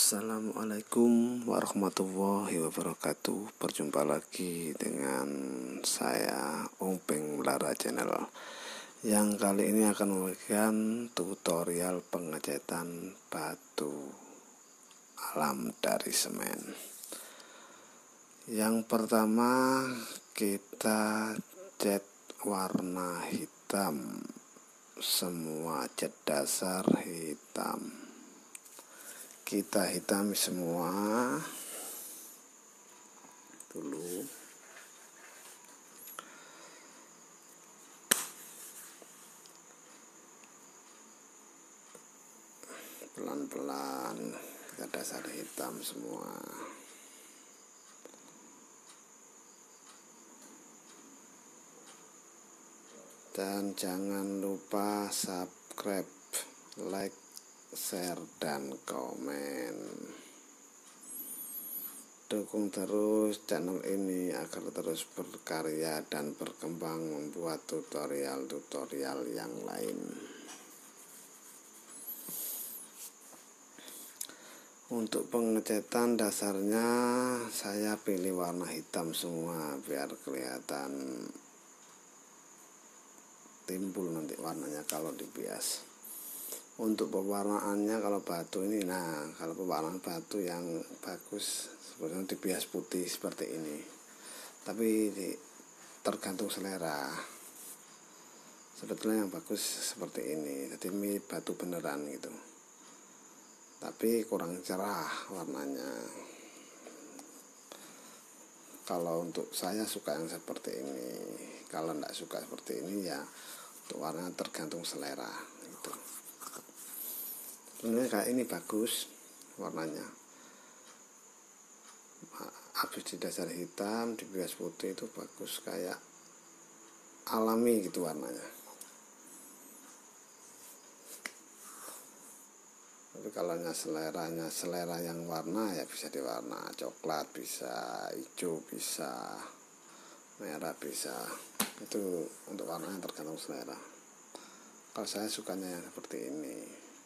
Assalamualaikum warahmatullahi wabarakatuh. Berjumpa lagi dengan saya Ompeng Melara Channel, yang kali ini akan memberikan tutorial pengecatan batu alam dari semen. Yang pertama, kita cat warna hitam, semua cat dasar hitam. Kita hitami semua dulu. Pelan-pelan kita dasar hitam semua. Dan jangan lupa subscribe, like, share, dan komen. Dukung terus channel ini agar terus berkarya dan berkembang membuat tutorial-tutorial yang lain. Untuk pengecatan dasarnya saya pilih warna hitam semua biar kelihatan timbul nanti warnanya kalau dibias. Untuk pewarnaannya, kalau batu ini, kalau pewarnaan batu yang bagus sebenarnya dibias putih seperti ini, tapi tergantung selera. Sebetulnya yang bagus seperti ini, jadi ini batu beneran gitu, tapi kurang cerah warnanya. Kalau untuk saya suka yang seperti ini, kalau enggak suka seperti ini ya untuk warna tergantung selera gitu. Sebenarnya kayak ini bagus warnanya, habis di dasar hitam dibias putih itu bagus, kayak alami gitu warnanya. Tapi kalau selera yang warna ya bisa diwarna coklat, bisa hijau, bisa merah, bisa. Itu untuk warnanya tergantung selera. Kalau saya sukanya yang seperti ini,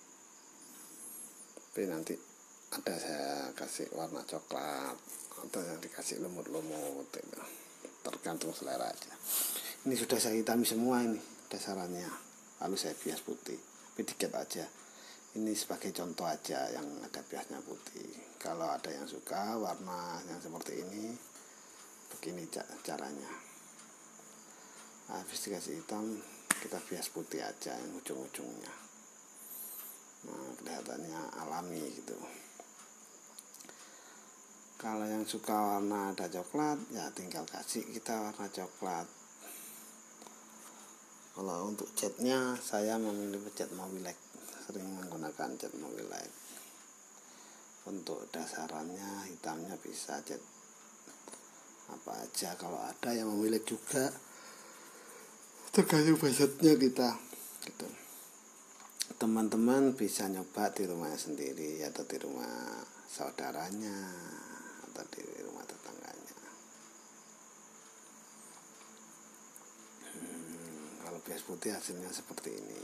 tapi nanti ada saya kasih warna coklat atau yang dikasih lumut-lumut itu, tergantung selera aja. Ini sudah saya hitami semua ini dasarannya, lalu saya bias putih, tapi dikit aja. Ini sebagai contoh aja yang ada biasnya putih. Kalau ada yang suka warna yang seperti ini, begini caranya. Habis dikasih hitam, kita bias putih aja yang ujung-ujungnya. Kelihatannya alami gitu. Kalau yang suka warna ada coklat, ya tinggal kasih kita warna coklat. Kalau untuk catnya, saya memilih cat Mobilek, sering menggunakan cat Mobilek. Untuk dasarannya hitamnya bisa cat apa aja, kalau ada yang Mobilek juga, tergantung budgetnya kita gitu. Teman-teman bisa nyoba di rumahnya sendiri atau di rumah saudaranya atau di rumah tetangganya. Kalau bias putih hasilnya seperti ini.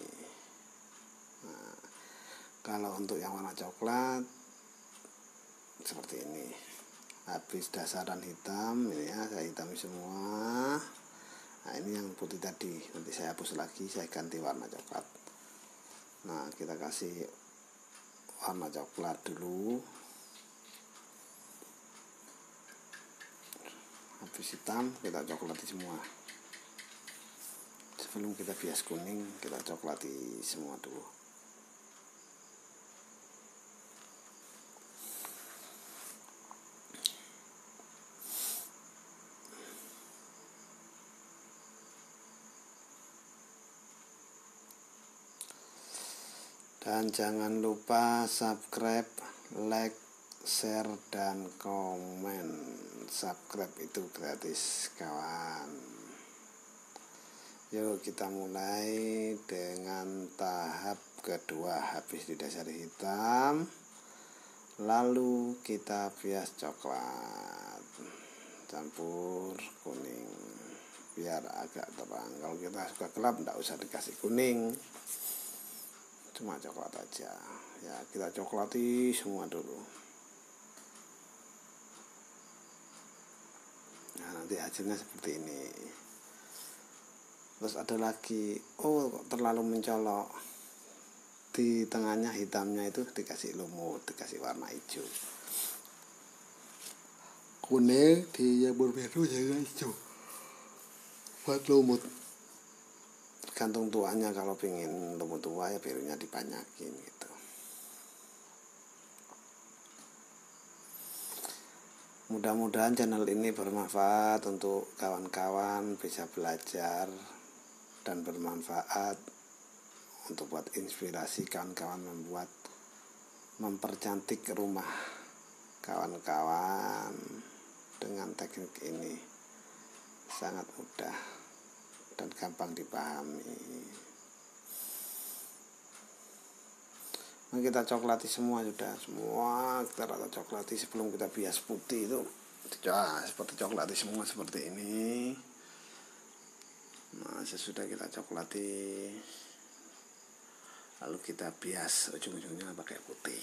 Kalau untuk yang warna coklat seperti ini. Habis dasaran hitam ini ya, saya hitami semua. Nah, ini yang putih tadi, nanti saya hapus lagi, saya ganti warna coklat. Nah, kita kasih warna coklat dulu. Habis hitam, kita coklati semua. Sebelum kita bias kuning, kita coklati semua dulu. Dan jangan lupa subscribe, like, share, dan komen. Subscribe itu gratis kawan. Yuk kita mulai dengan tahap kedua. Habis di dasar hitam, lalu kita bias coklat, campur kuning biar agak terang. Kalau kita suka gelap enggak usah dikasih kuning, cuma coklat aja ya. Kita coklati semua dulu. nanti hasilnya seperti ini. Terus ada lagi, terlalu mencolok, di tengahnya hitamnya itu dikasih lumut, dikasih warna hijau, kuning di yang berbeda jadi hijau buat lumut. Tergantung tuanya, kalau pengen lumut tua ya birunya dibanyakin gitu. Mudah-mudahan channel ini bermanfaat untuk kawan-kawan, bisa belajar dan bermanfaat untuk buat inspirasi kawan-kawan mempercantik rumah kawan-kawan dengan teknik ini. Sangat mudah dan gampang dipahami. Kita coklati semua, semua kita rata coklati sebelum kita bias putih itu. Seperti coklati semua seperti ini. Nah, sesudah kita coklati, lalu kita bias ujung-ujungnya pakai putih.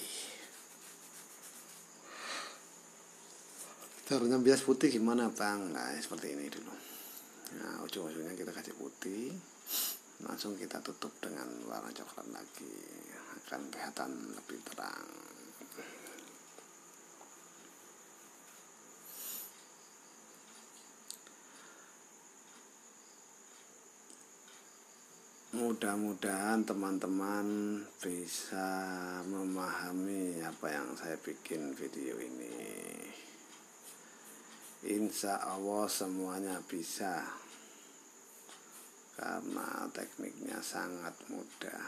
Caranya bias putih gimana bang? Nah, seperti ini dulu. Nah, ujung-ujungnya kita kasih putih, langsung kita tutup dengan warna coklat lagi, akan kelihatan lebih terang. Mudah-mudahan teman-teman bisa memahami apa yang saya bikin video ini. Insya Allah semuanya bisa, karena tekniknya sangat mudah.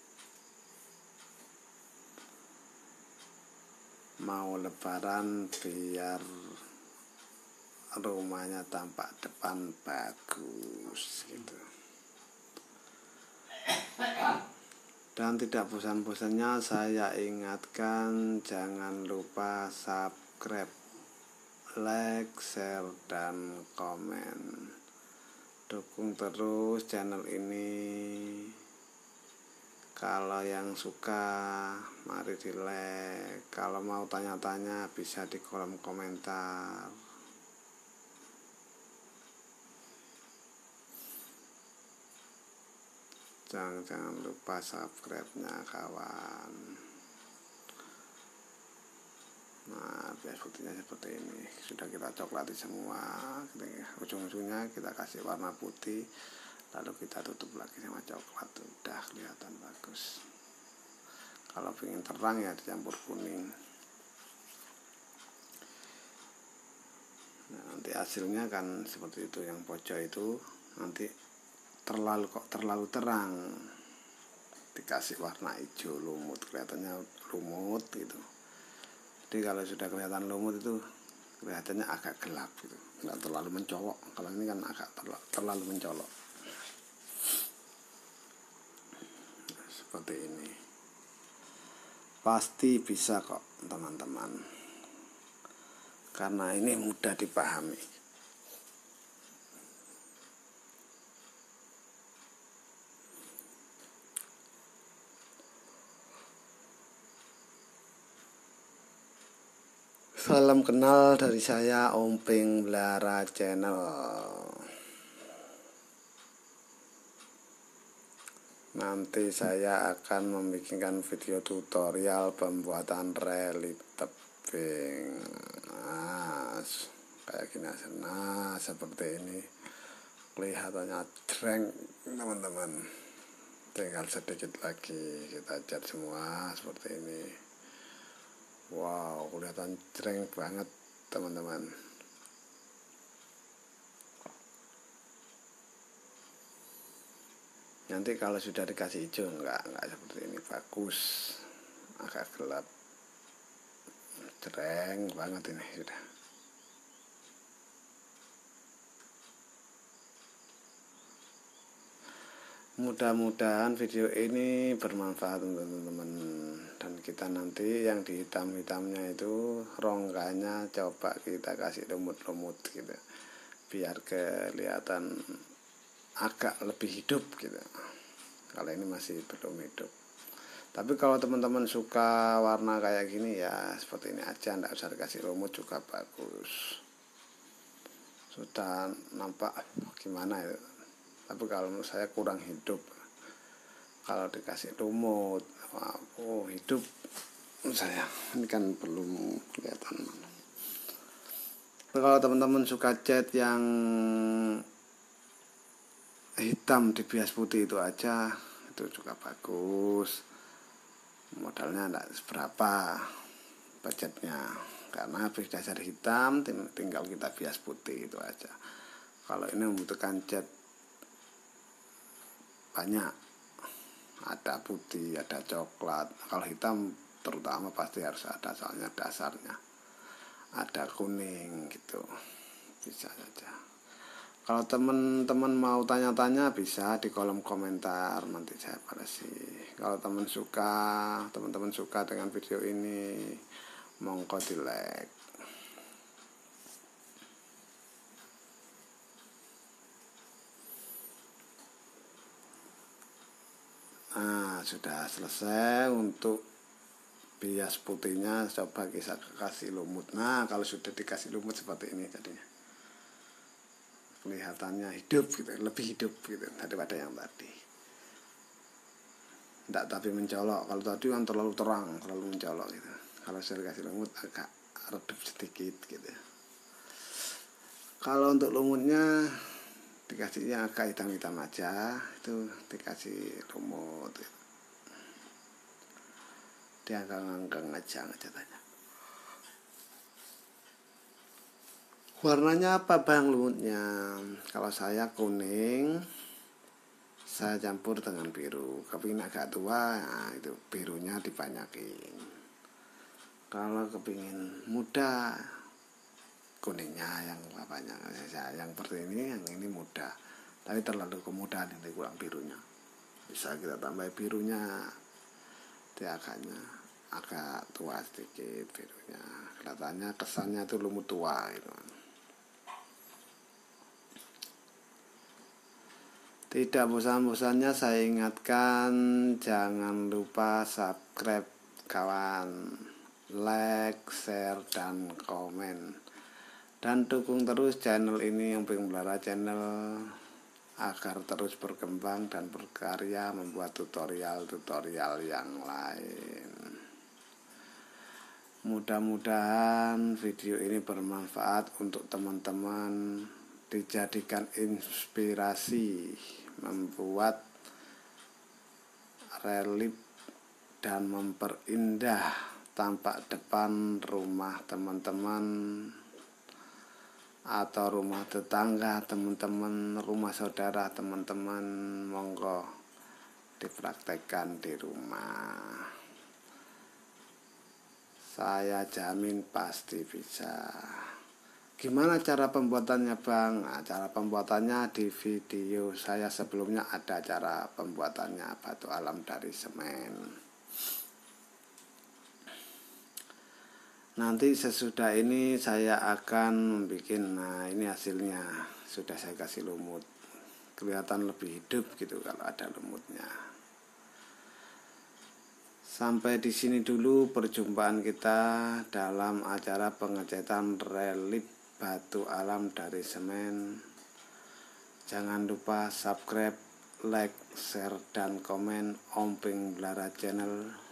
Mau lebaran biar rumahnya tampak depan bagus gitu. Dan tidak bosan-bosannya saya ingatkan, jangan lupa subscribe, like, share, dan komen. Dukung terus channel ini. Kalau yang suka mari di like. Kalau mau tanya-tanya bisa di kolom komentar. Jangan lupa subscribe-nya kawan. Nah, bias putihnya seperti ini. Sudah kita coklati semua. Ujung-ujungnya kita kasih warna putih, lalu kita tutup lagi sama coklat. Udah kelihatan bagus. Kalau ingin terang ya dicampur kuning. Nah, nanti hasilnya kan seperti itu. Yang pojok itu nanti terlalu terang, dikasih warna hijau lumut, kelihatannya lumut gitu. Jadi kalau sudah kelihatan lumut itu kelihatannya agak gelap gitu, nggak terlalu mencolok. Kalau ini kan agak terlalu mencolok. Nah, seperti ini. Pasti bisa kok teman-teman, karena ini mudah dipahami. Salam kenal dari saya, Omping Blara Channel. Nanti saya akan membikinkan video tutorial pembuatan relief tebing. Nah, kayak gini. Nah, seperti ini. Kelihatannya jreng teman-teman. Tinggal sedikit lagi kita cat semua seperti ini. Wow, kelihatan jreng banget teman-teman. Nanti kalau sudah dikasih hijau enggak seperti ini, bagus. Agak gelap, jreng banget ini sudah. Mudah-mudahan video ini bermanfaat untuk teman-teman. Dan kita nanti yang di hitam-hitamnya itu rongganya coba kita kasih lumut-lumut gitu, biar kelihatan agak lebih hidup gitu. Kalau ini masih belum hidup. Tapi kalau teman-teman suka warna kayak gini ya seperti ini aja, enggak usah dikasih lumut juga bagus. sudah nampak gimana itu. Tapi kalau menurut saya kurang hidup. Kalau dikasih lumut, hidup saya. Ini kan belum kelihatan. Kalau teman-teman suka cat yang hitam dibias putih itu aja, itu juga bagus. Modalnya tidak seberapa budgetnya, karena habis dasar hitam tinggal kita bias putih itu aja. Kalau ini membutuhkan cat banyak, ada putih, ada coklat. Kalau hitam terutama pasti harus ada, soalnya dasarnya ada kuning gitu. Bisa saja. Kalau teman-teman mau tanya-tanya bisa di kolom komentar, nanti saya balas sih. Kalau teman-teman suka dengan video ini, monggo di like. Nah, sudah selesai untuk bias putihnya. Coba kita kasih lumut. Nah, kalau sudah dikasih lumut seperti ini jadinya kelihatannya hidup gitu, lebih hidup gitu daripada yang tadi. Tidak tapi mencolok. Kalau tadi kan terlalu terang, terlalu mencolok gitu. Kalau saya dikasih lumut agak redup sedikit gitu. Kalau untuk lumutnya dikasihnya agak hitam-hitam aja, itu dikasih lumut gitu. Dia ngangkang aja tanya. Warnanya apa bang lumutnya? Kalau saya kuning, saya campur dengan biru. Kepingin agak tua, nah itu birunya dibanyakin. Kalau kepingin muda, kuningnya yang banyak. Yang seperti ini, yang ini muda. Tapi terlalu kemudahan, ini kurang birunya. Bisa kita tambah birunya, dia agak tua sedikit birunya. Kelihatannya kesannya itu lumut tua gitu. Tidak bosan-bosannya saya ingatkan, jangan lupa subscribe kawan, like, share, dan komen. Dan dukung terus channel ini, Emping Belara Channel, agar terus berkembang dan berkarya membuat tutorial-tutorial yang lain. Mudah-mudahan video ini bermanfaat untuk teman-teman, dijadikan inspirasi membuat relief dan memperindah tampak depan rumah teman-teman atau rumah tetangga teman-teman, rumah saudara teman-teman. Monggo dipraktekkan di rumah, saya jamin pasti bisa. Gimana cara pembuatannya bang? Nah, cara pembuatannya di video saya sebelumnya ada cara pembuatannya batu alam dari semen. Nanti sesudah ini saya akan membuat, nah ini hasilnya, sudah saya kasih lumut. Kelihatan lebih hidup gitu kalau ada lumutnya. Sampai di sini dulu perjumpaan kita dalam acara pengecatan relief batu alam dari semen. Jangan lupa subscribe, like, share, dan komen Emping Belara Channel.